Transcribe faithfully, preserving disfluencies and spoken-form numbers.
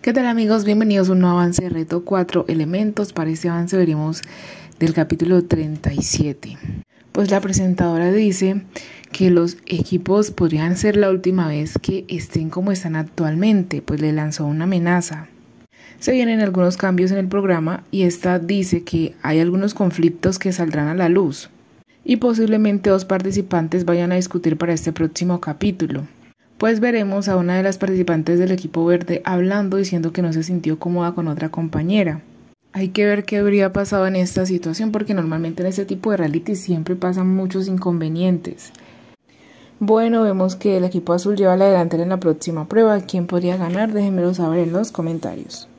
¿Qué tal amigos? Bienvenidos a un nuevo avance de reto cuatro elementos. Para este avance veremos del capítulo treinta y siete. Pues la presentadora dice que los equipos podrían ser la última vez que estén como están actualmente, pues le lanzó una amenaza. Se vienen algunos cambios en el programa y esta dice que hay algunos conflictos que saldrán a la luz y posiblemente dos participantes vayan a discutir para este próximo capítulo. Pues veremos a una de las participantes del equipo verde hablando diciendo que no se sintió cómoda con otra compañera. Hay que ver qué habría pasado en esta situación porque normalmente en este tipo de reality siempre pasan muchos inconvenientes. Bueno, vemos que el equipo azul lleva la delantera en la próxima prueba. ¿Quién podría ganar? Déjenmelo saber en los comentarios.